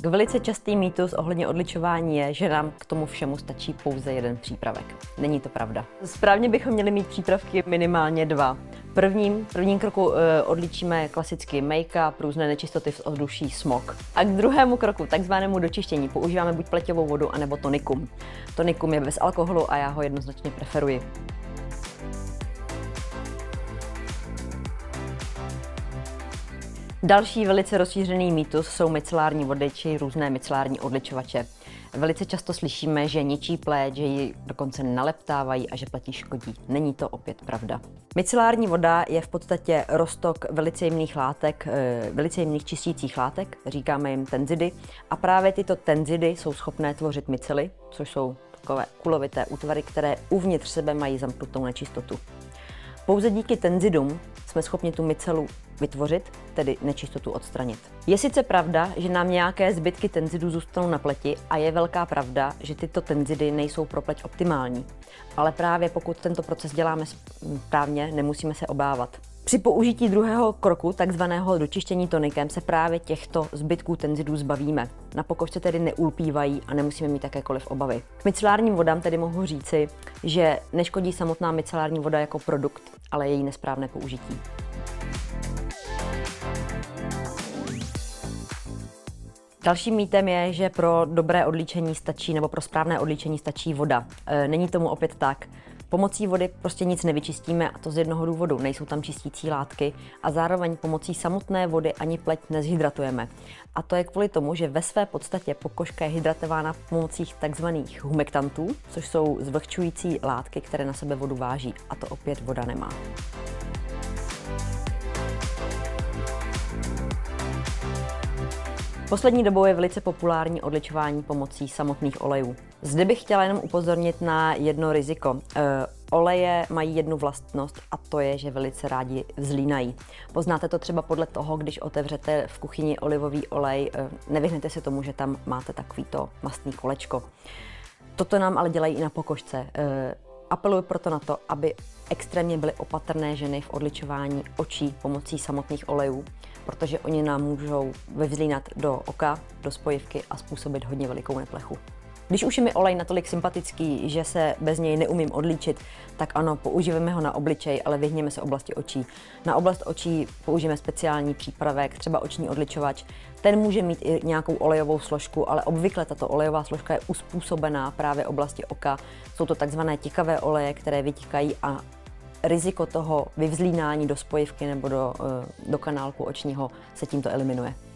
K velice častý mýtus ohledně odličování je, že nám k tomu všemu stačí pouze jeden přípravek. Není to pravda. Správně bychom měli mít přípravky minimálně dva. V prvním kroku odličíme klasicky make-up, různé nečistoty v ovzduší, smog. A k druhému kroku, takzvanému dočištění, používáme buď pleťovou vodu, anebo tonikum. Tonikum je bez alkoholu a já ho jednoznačně preferuji. Další velice rozšířený mýtus jsou micelární vody či různé micelární odličovače. Velice často slyšíme, že ničí pleť, že ji dokonce naleptávají a že pleti škodí. Není to opět pravda. Micelární voda je v podstatě roztok velice jemných látek, velice jemných čistících látek, říkáme jim tenzidy, a právě tyto tenzidy jsou schopné tvořit micely, což jsou takové kulovité útvary, které uvnitř sebe mají zamknutou nečistotu. Pouze díky tenzidům jsme schopni tu micelu vytvořit, tedy nečistotu odstranit. Je sice pravda, že nám nějaké zbytky tenzidů zůstanou na pleti a je velká pravda, že tyto tenzidy nejsou pro pleť optimální. Ale právě pokud tento proces děláme správně, nemusíme se obávat. Při použití druhého kroku, takzvaného dočištění tonikem, se právě těchto zbytků tenzidů zbavíme. Na pokožce tedy neulpívají a nemusíme mít jakékoliv obavy. K micelárním vodám tedy mohu říci, že neškodí samotná micelární voda jako produkt, ale její nesprávné použití. Dalším mýtem je, že pro dobré odlíčení stačí, nebo pro správné odlíčení stačí voda. Není tomu opět tak. Pomocí vody prostě nic nevyčistíme, a to z jednoho důvodu. Nejsou tam čistící látky a zároveň pomocí samotné vody ani pleť nezhydratujeme. A to je kvůli tomu, že ve své podstatě pokožka je hydratována pomocí tzv. Humektantů, což jsou zvlhčující látky, které na sebe vodu váží. A to opět voda nemá. Poslední dobou je velice populární odličování pomocí samotných olejů. Zde bych chtěla jenom upozornit na jedno riziko. Oleje mají jednu vlastnost a to je, že velice rádi vzlínají. Poznáte to třeba podle toho, když otevřete v kuchyni olivový olej, nevyhnete se tomu, že tam máte takovýto mastný kolečko. Toto nám ale dělají i na pokožce. Apeluji proto na to, aby extrémně byly opatrné ženy v odličování očí pomocí samotných olejů, protože oni nám můžou vyvzlínat do oka, do spojivky a způsobit hodně velikou neplechu. Když už je mi olej natolik sympatický, že se bez něj neumím odlíčit, tak ano, použijeme ho na obličej, ale vyhněme se oblasti očí. Na oblast očí použijeme speciální přípravek, třeba oční odličovač. Ten může mít i nějakou olejovou složku, ale obvykle tato olejová složka je uspůsobená právě oblasti oka. Jsou to takzvané tikavé oleje, které vytikají a riziko toho vyvzlínání do spojivky nebo do kanálku očního se tímto eliminuje.